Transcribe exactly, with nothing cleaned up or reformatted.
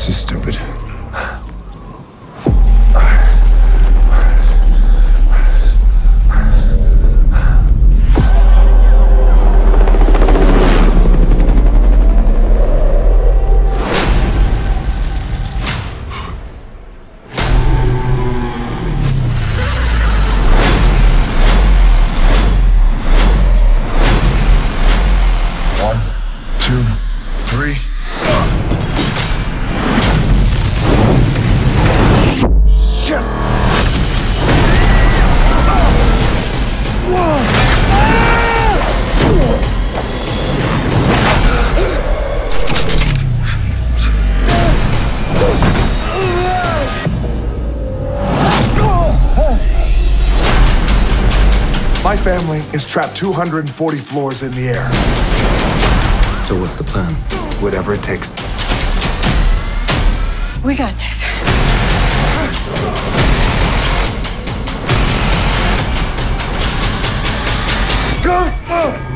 This is stupid. One, two, three. Shit! My family is trapped two hundred forty floors in the air. So what's the plan? Whatever it takes. We got this. Go!